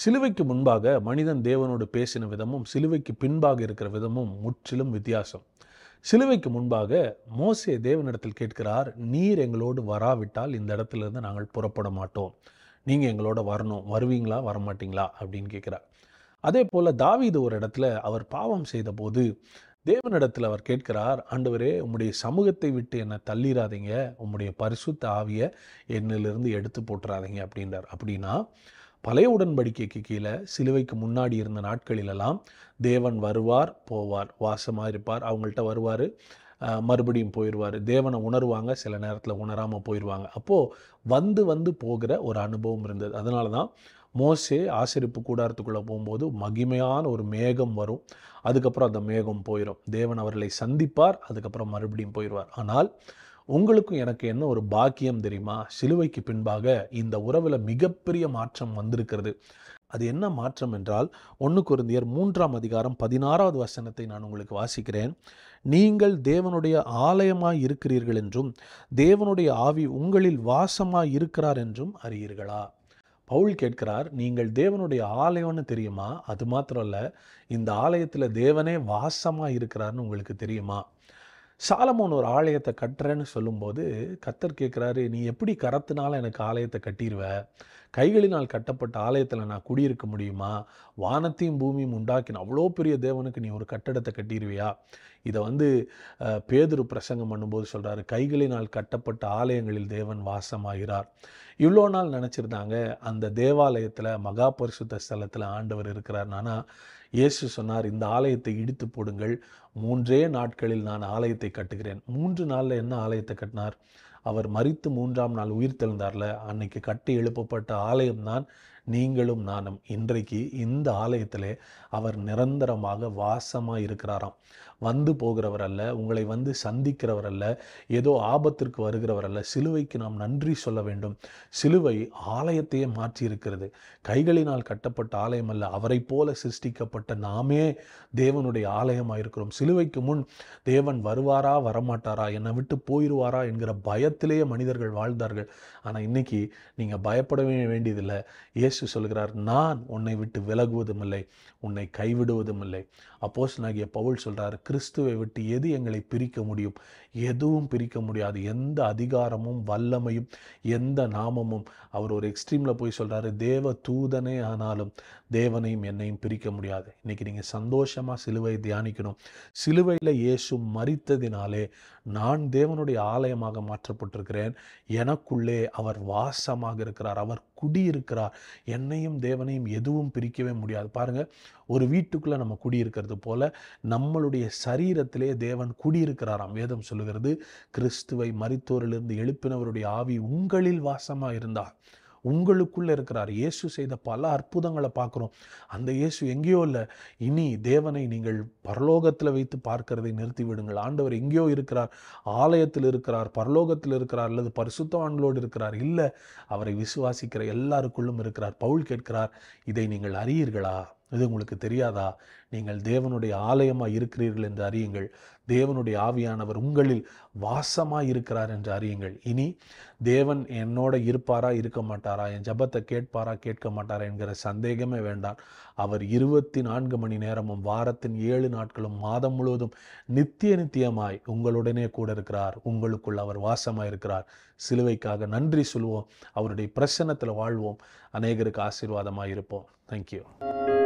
சிலுவைக்கு முன்பாக மனிதன் தேவனோடு பேசின விதமும் சிலுவைக்கு பின்பாக இருக்கிற விதமும் முற்றிலும் வித்தியாசம். சிலுவைக்கு முன்பாக மோசே தேவனிடத்தில் கேட்கிறார், நீர் எங்களோடு வராவிட்டால் இந்த இடத்திலிருந்து நாங்கள் புறப்பட மாட்டோம். நீங்கள் எங்களோட வரணும், வருவீங்களா வரமாட்டீங்களா அப்படின்னு கேட்குறார். அதே போல் தாவீது ஒரு இடத்துல அவர் பாவம் செய்த போது தேவனிடத்தில் அவர் கேட்கிறார், ஆண்டவரே உம்முடைய சமூகத்தை விட்டு என்னை தள்ளிடாதீங்க, உம்முடைய பரிசுத்த ஆவியை என்னிலிருந்து எடுத்து போட்டுறாதீங்க அப்படின்றார். அப்படின்னா பழைய உடன்படிக்கைக்கு கீழே சிலுவைக்கு முன்னாடி இருந்த நாட்களிலெல்லாம் தேவன் வருவார் போவார், வாசமாக இருப்பார், அவங்கள்ட்ட வருவார், மறுபடியும் போயிடுவார். தேவனை உணர்வாங்க, சில நேரத்தில் உணராமல் போயிடுவாங்க. அப்போது வந்து வந்து போகிற ஒரு அனுபவம் இருந்தது. அதனால தான் மோசே ஆசரிப்பு கூடாரத்துக்குள்ளே போகும்போது மகிமையான ஒரு மேகம் வரும், அதுக்கப்புறம் அந்த மேகம் போயிடும். தேவன் அவர்களை சந்திப்பார், அதுக்கப்புறம் மறுபடியும் போயிடுவார். ஆனால் உங்களுக்கும் எனக்கு என்ன ஒரு பாக்கியம் தெரியுமா? சிலுவைக்கு பின்பாக இந்த உறவில் மிகப்பெரிய மாற்றம் வந்திருக்கிறது. அது என்ன மாற்றம் என்றால் 1 கொரிந்தியர் 3:16 வசனத்தை நான் உங்களுக்கு வாசிக்கிறேன். நீங்கள் தேவனுடைய ஆலயமாய் இருக்கிறீர்கள் என்றும் தேவனுடைய ஆவி உங்களில் வாசமாய் இருக்கிறார் என்றும் அறியீர்களா? பவுல் கேட்கிறார், நீங்கள் தேவனுடைய ஆலயம்னு தெரியுமா? அது மாத்திரம் இல்லை, இந்த ஆலயத்தில் தேவனே வாசமாக இருக்கிறார்னு உங்களுக்கு தெரியுமா? சாலமோன் ஒரு ஆலயத்தை கட்டுறேன்னு சொல்லும்போது கர்த்தர் கேட்குறாரு, நீ எப்படி கரத்தினால எனக்கு ஆலயத்தை கட்டிடுவ? கைகளினால் கட்டப்பட்ட ஆலயத்தில் நான் குடியிருக்க முடியுமா? வானத்தையும் பூமியும் உண்டாக்கின அவ்வளோ பெரிய தேவனுக்கு நீ ஒரு கட்டடத்தை கட்டிடுவியா? இதை பேதுரு பிரசங்கம் பண்ணும்போது சொல்கிறாரு, கைகளினால் கட்டப்பட்ட ஆலயங்களில் தேவன் வாசமாகிறார். இவ்வளோ நாள் நினச்சிருந்தாங்க அந்த தேவாலயத்தில் மகா பரிசுத்த ஸ்தலத்தில் ஆண்டவர் இருக்கிறார். ஆனால் இயேசு சொன்னார், இந்த ஆலயத்தை இடித்து போடுங்கள், 3 நாட்களில் நான் ஆலயத்தை கட்டுகிறேன். 3 நாளில் என்ன ஆலயத்தை கட்டினார்? அவர் மரித்து 3ஆம் நாள் உயிர் தெழுந்தார்ல, அன்னைக்கு கட்டி எழுப்பப்பட்ட ஆலயம்தான் நீங்களும் நானும். இன்றைக்கு இந்த ஆலயத்திலே அவர் நிரந்தரமாக வாசமாக இருக்கிறாராம். வந்து போகிறவர் அல்ல, உங்களை சந்திக்கிறவர் அல்ல, ஏதோ ஆபத்திற்கு வருகிறவர் அல்ல. சிலுவைக்கு நாம் நன்றி சொல்ல வேண்டும். சிலுவை ஆலயத்தையே மாற்றி இருக்கிறது. கைகளினால் கட்டப்பட்ட ஆலயம் அல்ல, அவரை போல சிருஷ்டிக்கப்பட்ட நாமே தேவனுடைய ஆலயமாக இருக்கிறோம். சிலுவைக்கு முன் தேவன் வருவாரா வரமாட்டாரா, என்னை விட்டு போயிடுவாரா என்கிற பயத்திலேயே மனிதர்கள் வாழ்ந்தார்கள். ஆனால் இன்னைக்கு நீங்கள் பயப்படவே வேண்டியதில்லை. இயேசு சொல்கிறார், நான் உன்னை விட்டு விலகுவதும் இல்லை, உன்னை கைவிடுவதும் இல்லை. அப்போஸ்தலனாகிய பவுல் சொல்கிறார், கிறிஸ்துவை விட்டு எது எங்களை பிரிக்க முடியும்? எதுவும் பிரிக்க முடியாது. எந்த அதிகாரமும் வல்லமையும் எந்த நாமமும், அவர் ஒரு எக்ஸ்ட்ரீமில் போய் சொல்கிறாரு, தேவ தூதனே ஆனாலும் தேவனையும் என்னையும் பிரிக்க முடியாது. இன்றைக்கி நீங்கள் சந்தோஷமாக சிலுவை தியானிக்கணும். சிலுவையில் இயேசு மரித்ததினாலே நான் தேவனுடைய ஆலயமாக மாற்றப்பட்டிருக்கிறேன். எனக்குள்ளே அவர் வாசமாக இருக்கிறார், அவர் குடியிருக்கிறார். என்னையும் தேவனையும் எதுவும் பிரிக்கவே முடியாது. பாருங்கள், ஒரு வீட்டுக்குள்ளே நம்ம குடியிருக்கிறது போல நம்மளுடைய சரீரத்திலே தேவன் குடியிருக்கிறாராம். வேதம் சொல்லுகிறது, கிறிஸ்துவை மரித்தோரிலிருந்து எழுப்பினவருடைய ஆவி உங்களில் வாசமாக இருந்தார், உங்களுக்குள்ளே இருக்கிறார். இயேசு செய்த பல அற்புதங்களை பார்க்குறோம். அந்த இயேசு எங்கேயோ இல்லை. இனி தேவனை நீங்கள் பரலோகத்தில் வைத்து பார்க்கிறதை நிறுத்தி விடுங்கள். ஆண்டவர் எங்கேயோ இருக்கிறார், ஆலயத்தில் இருக்கிறார், பரலோகத்தில் இருக்கிறார், அல்லது பரிசுத்தவான்களோடு இருக்கிறார். இல்லை, அவரை விசுவாசிக்கிற எல்லாருக்குள்ளும் இருக்கிறார். பவுல் கேட்கிறார், இதை நீங்கள் அறியீர்களா? இது உங்களுக்கு தெரியாதா? நீங்கள் தேவனுடைய ஆலயமாக இருக்கிறீர்கள் என்று அறியுங்கள். தேவனுடைய ஆவியானவர் உங்களில் வாசமாக இருக்கிறார் என்று அறியுங்கள். இனி தேவன் என்னோட இருப்பாரா இருக்க மாட்டாரா, என் ஜெபத்தை கேட்பாரா கேட்க மாட்டாரா என்கிற சந்தேகமே வேண்டாம். அவர் 24 மணி நேரமும் வாரத்தின் 7 நாட்களும் மாதம் முழுவதும் நித்தியமாய் உங்களுடனே கூட இருக்கிறார். உங்களுக்குள் அவர் வாசமாக இருக்கிறார். சிலுவைக்காக நன்றி சொல்வோம். அவருடைய பிரசன்னத்தில் வாழ்வோம். அநேகருக்கு ஆசீர்வாதமாக இருப்போம். தேங்க்யூ.